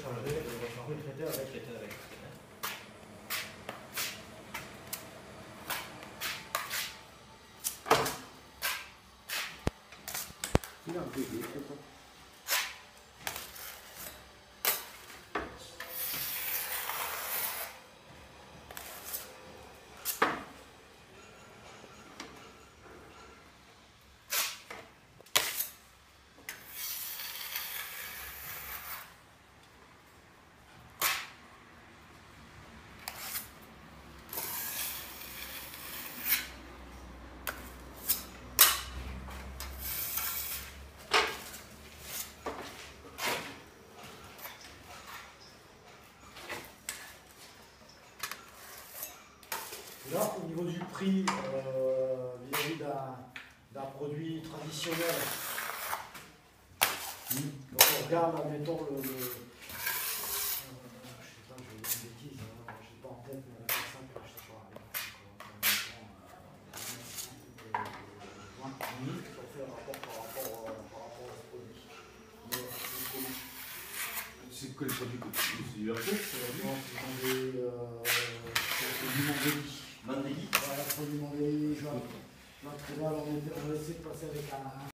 changer, vous traiter avec. Il a un peu de Là, au niveau du prix, vis-à-vis d'un produit traditionnel, quand on regarde, admettons, je sais pas, je vais dire une bêtise, je ne sais pas en tête, mais la personne que je sais pas, on fait un rapport par rapport à ce produit. C'est quoi le produit que tu utilises? C'est du RP? C'est du Mandeli. Mandeli? Voilà, produit Mandeli, on va essayer de passer avec un